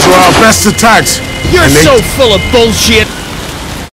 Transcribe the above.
were our best attacks. You're so full of bullshit.